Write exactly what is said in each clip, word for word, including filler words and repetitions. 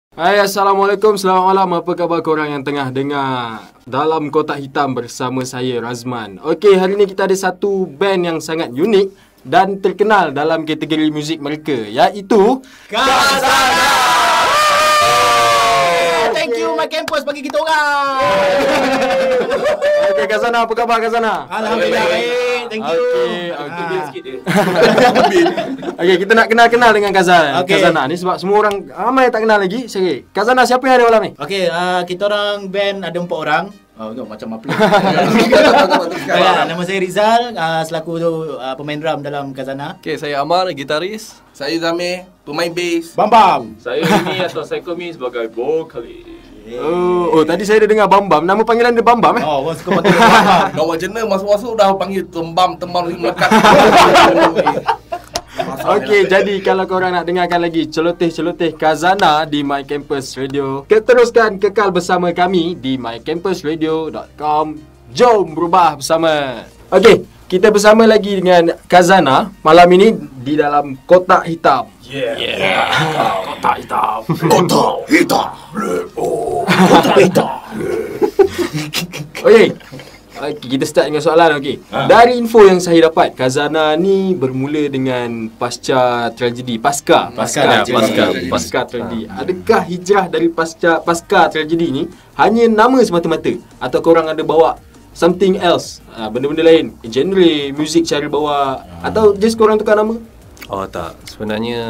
Hai, Assalamualaikum, selamat malam. Apa khabar korang yang tengah dengar Dalam Kotak Hitam bersama saya, Razman. Okey, hari ni kita ada satu band yang sangat unik dan terkenal dalam kategori muzik mereka, iaitu Kazana! Thank you my campus bagi kita orang. Okey, Kazana, apa khabar Kazana? Alhamdulillah baik. Thank you. Okey, okey. Okey, kita nak kenal-kenal dengan Kazana. Okey. Kazana ni sebab semua orang ramai tak kenal lagi. Sorry. Kazana siapa yang ada malam ni? Okey, uh, kita orang band ada empat orang. Oh, tu macam apa? uh, nama saya Rizal, uh, selaku uh, pemain drum dalam Kazana. Okay, saya Amar, gitaris. Saya Zamir, pemain bass. Bam Bam. Saya ini atau Psychomi sebagai vokalis. Oh, oh, tadi saya dah dengar Bam Bam. Nama panggilan dia Bam Bam eh? Oh, orang suka panggil Bam Bam. Kawan jenis masuk-masuk dah panggil tembam, tembam lagi melekat. Okey, jadi kalau korang nak dengarkan lagi celoteh-celoteh Kazana di My Campus Radio, teruskan kekal bersama kami di my campus radio dot com. Jom berubah bersama. Okey, kita bersama lagi dengan Kazana malam ini di dalam Kotak Hitam. Yeah. Yeah. Kotak Hitam. Kotak hitam. Oh, kotak hitam. Okey. Okay, kita start dengan soalan. Okey. Ha. Dari info yang saya dapat, Kazana ni bermula dengan pasca tragedi, pasca, Pasca, pasca, tragedi. pasca, pasca tragedi. Adakah hijrah dari pasca pasca tragedi ni hanya nama semata-mata atau korang ada bawa something else, ha, benda-benda lain, genre, muzik cara bawa, atau just korang tukar nama? Oh tak, sebenarnya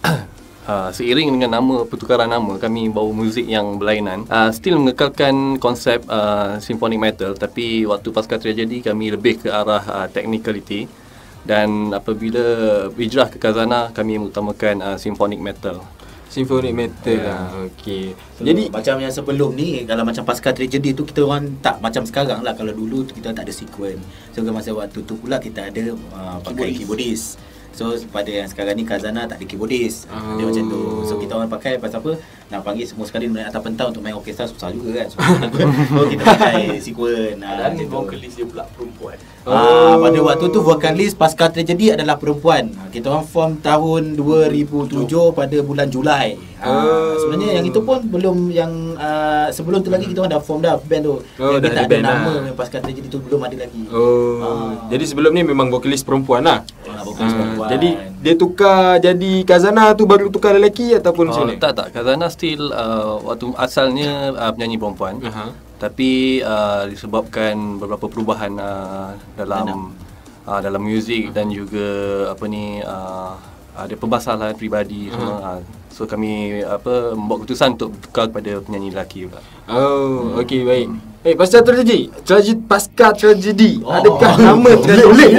uh, seiring dengan nama, pertukaran nama, kami bawa muzik yang berlainan. uh, Still mengekalkan konsep uh, symphonic metal, tapi waktu pasca tragedi kami lebih ke arah uh, technicality. Dan apabila hijrah ke Kazana, kami mengutamakan uh, symphonic metal. Symphonic metal Ya. lah. Okey. So, Jadi macam yang sebelum ni, kalau macam pasca tragedi tu kita orang tak macam sekarang lah. Kalau dulu tu kita tak ada sequence. So masa waktu tu pula kita ada uh, pakai keyboardist. So pada yang sekarang ni Kazana tak ada keyboardist. Oh. Dia macam tu. So kita orang pakai pasal apa? Nak panggil semua sekali naik atas pentas untuk main orkestra susah juga kan. So, so kita pakai sequence. Nah, Dan macam tu. vokalis dia pula perempuan. Ah, pada waktu tu vokalis pasca tragedi adalah perempuan. Ah, Kita orang form tahun dua ribu tujuh pada bulan Julai. Ah, Oh. Sebenarnya yang itu pun belum yang uh, sebelum tu lagi kita orang dah form dah band tu. Oh, Tapi dah tak ada ada band nama lah. yang pasca tragedi tu belum ada lagi. Oh. Ah. Jadi sebelum ni memang vokalis perempuan lah. Ah, vokalis Ah, perempuan. jadi dia tukar jadi Kazana tu baru tukar lelaki ataupun macam Oh, mana? tak tak, Kazana still uh, waktu asalnya uh, penyanyi perempuan. Aha. Tapi uh, disebabkan beberapa perubahan uh, dalam uh, dalam muzik dan juga apa ni uh, ada permasalahan peribadi semua. Uh, so kami apa membuat keputusan untuk tukar kepada penyanyi lelaki pula. Oh, okey baik. Eh, pasca tragedi, tragedi pasca tragedi. Oh. Adakah nama tragedi? Boleh.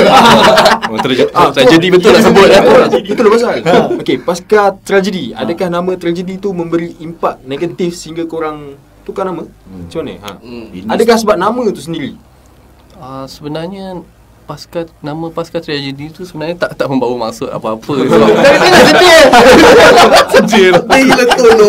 Oh, tragedi, tragedi betul nak sebut eh. Betul pasal. Okey, pasca tragedi, adakah nama tragedi tu memberi impak negatif sehingga korang tukar nama? Macam mana? Ha. Hmm. Adakah sebab nama tu sendiri? Uh, sebenarnya pasca nama pasca tragedi tu sebenarnya tak tak membawa maksud apa-apa. Sebab Dari tengah sedih. sedih. Gila tu.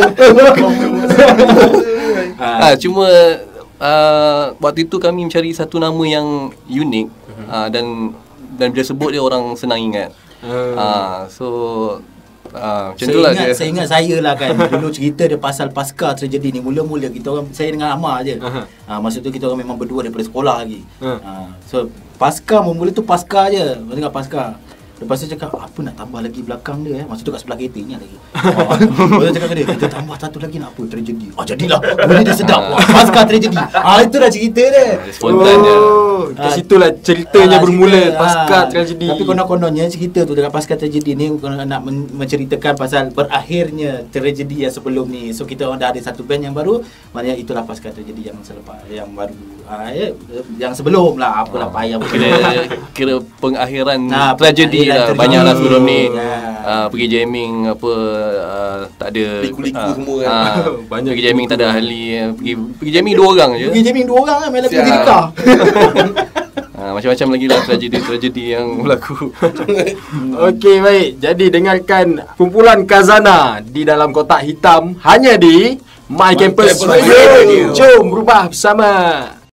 Ah, cuma uh, waktu itu kami mencari satu nama yang unik uh, dan dan bila sebut dia orang senang ingat. Uh, Ah, so uh, macam Saya tu lah ingat, dia. saya ingat saya lah kan dulu cerita dia pasal pasca tragedi ni. Mula-mula kita orang, saya dengan Amar je. Aha. Ha, masa tu kita orang memang berdua daripada sekolah lagi. Ha. Ha, so pasca mula tu pasca je. Masa dengar pasca. Lepas tu cakap apa nak tambah lagi belakang dia eh. Masa tu kat sebelah kereta ingat lagi. Ha, lepas tu cakap ke dia, kita tambah satu lagi nak apa? Tragedi. Ah jadilah. Bunyi dia sedap. Wah, pasca tragedi. Ah itulah cerita dia. Spontan je. Oh, kat Ah, situlah ceritanya ah, bermula cerita, pasca ah. tragedi. Tapi konon-kononnya cerita tu dekat pasca tragedi ni konon nak men- menceritakan pasal berakhirnya tragedi yang sebelum ni. So kita orang dah ada satu band yang baru, maknanya itulah pasca tragedi yang selepas yang baru. Ah, ya, yang sebelum lah apalah payah Kira kira pengakhiran Nah, tragedi pengakhiran lah. tragedi. Banyaklah sebelum ni Ya. uh, pergi jamming apa uh, tak ada Liku-liku ah, semua kan. ah, Banyak pergi jamming tak ada ahli. Pergi pergi jamming dua orang je. Pergi jamming dua orang kan main lagu Siap. Tirika. Ah, macam-macam lagi lah tragedi-tragedi yang berlaku. Okey baik. Jadi dengarkan kumpulan Kazana di dalam Kotak Hitam hanya di My, My Campus Campus Radio. Radio. Jom berubah bersama.